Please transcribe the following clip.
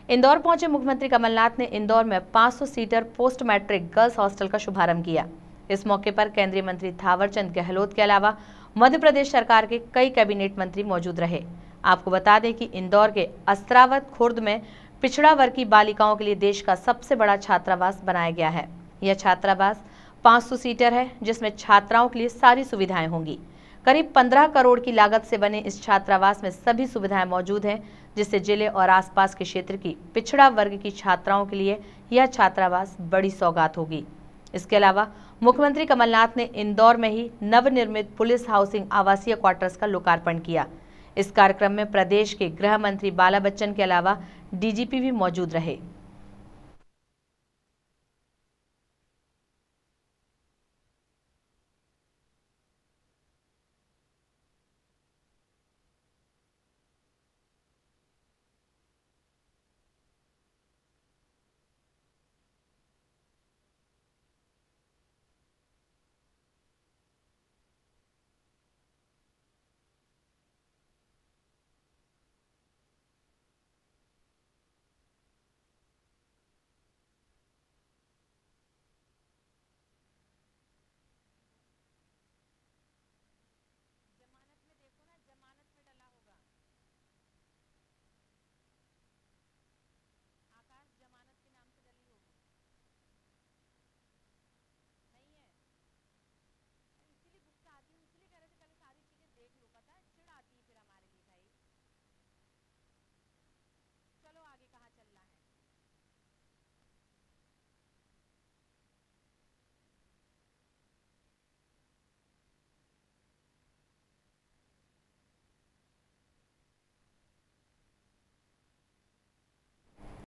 इंदौर पहुंचे मुख्यमंत्री कमलनाथ ने इंदौर में 500 seater post matric girls hostel का शुभारंभ किया। इस मौके पर केंद्रीय मंत्री थावरचंद गहलोत के अलावा मध्य प्रदेश सरकार के कई कैबिनेट मंत्री मौजूद रहे। आपको बता दें कि इंदौर के अस्त्रावत खुर्द में पिछड़ा वर्ग की बालिकाओं के लिए देश का सबसे बड़ा छात्रावास बनाया गया है। यह छात्रावास 500 सीटर है, जिसमें छात्राओं के लिए सारी सुविधाएं होंगी। करीब 15 करोड़ की लागत से बने इस छात्रावास में सभी सुविधाएं मौजूद हैं, जिससे जिले और आसपास के क्षेत्र की पिछड़ा वर्ग की छात्राओं के लिए यह छात्रावास बड़ी सौगात होगी। इसके अलावा मुख्यमंत्री कमलनाथ ने इंदौर में ही नवनिर्मित पुलिस हाउसिंग आवासीय क्वार्टर्स का लोकार्पण किया। इस कार्यक्रम में प्रदेश के गृह मंत्री बाला बच्चन के अलावा डीजीपी भी मौजूद रहे।